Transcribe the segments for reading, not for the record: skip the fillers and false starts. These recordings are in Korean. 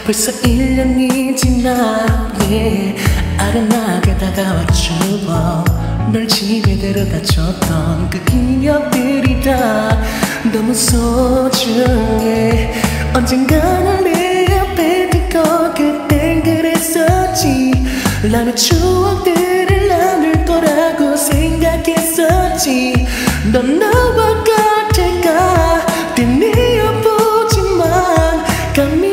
벌써 1년이 지났네. 아련하게 다가왔죠. 널 집에 데려다줬던 그 기억들이 다 너무 소중해. 언젠가는 내 옆에 두고 그땐 그랬었지. 나의 추억들을 나눌 거라고 생각했었지. 넌 나와 같을까 되뇌어보지만 감이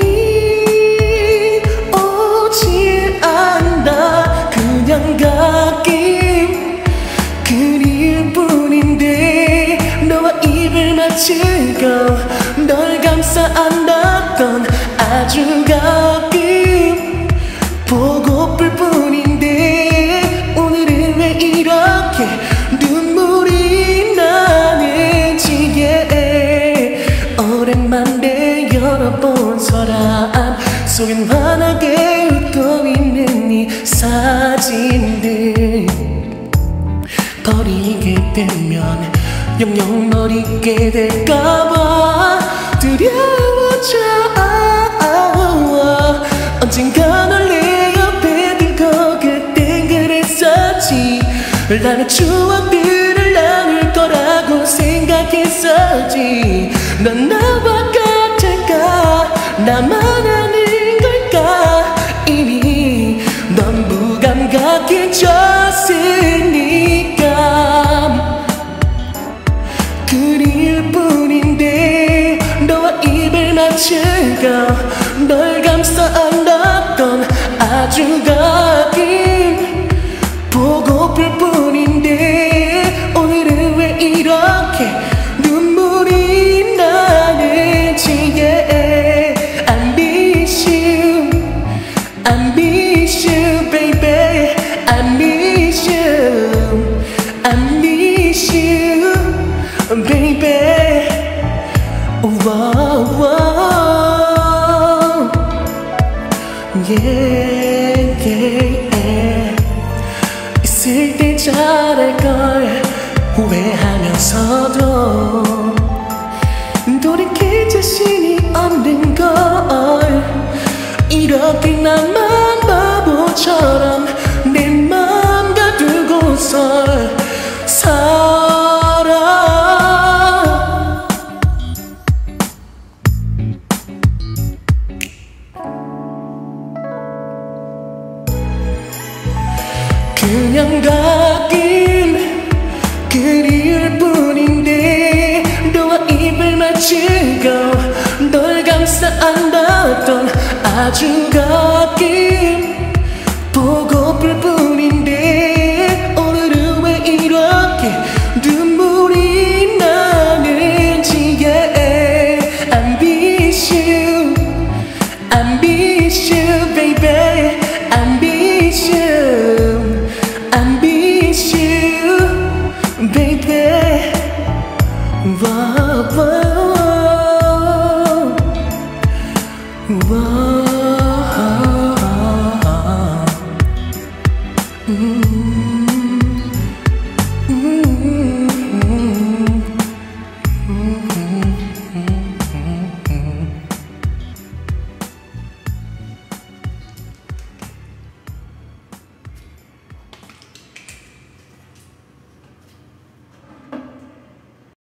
오지 않아. 그냥 가끔 그리울 뿐인데 너와 입을 맞추고 널 감싸 안았던 아주 가끔 보고플 뿐인데 오늘은 왜 이렇게 눈물이 나는지. 오랜만에 열어본 서랍 속엔 환하게 웃고 있는 이 사진들. 버리게 되면 영영 널 잊게 될까봐 두려워져. 언젠가 널 내 옆에 두고 그땐 그랬었지. 나의 추억들을 나눌 거라고 생각했었지. 넌 나와 같을까 나만 아는 걸까. 이미 넌 무감각해졌으니까. 그리울 뿐인데 너와 입을 맞추고 널 감싸 안았던 아주 가끔 보고플 뿐인데 오늘은 왜 이렇게 눈물이 나는지. I miss you, I miss you baby, I miss you, I miss you baby. Whoa, whoa. Yeah, yeah. 있을 때 잘할걸 후회하면서도 돌이킬 자신이 없는 걸. 이렇게 나만 바보처럼 내 맘 가두고서 살아. 그냥 가끔 그리울 뿐인데 너와 입을 맞추고 널 감싸 안았던 아주 가끔 보고플 뿐인데 오늘은 왜 이렇게 눈물이 나는지. I miss you, I miss you baby, I miss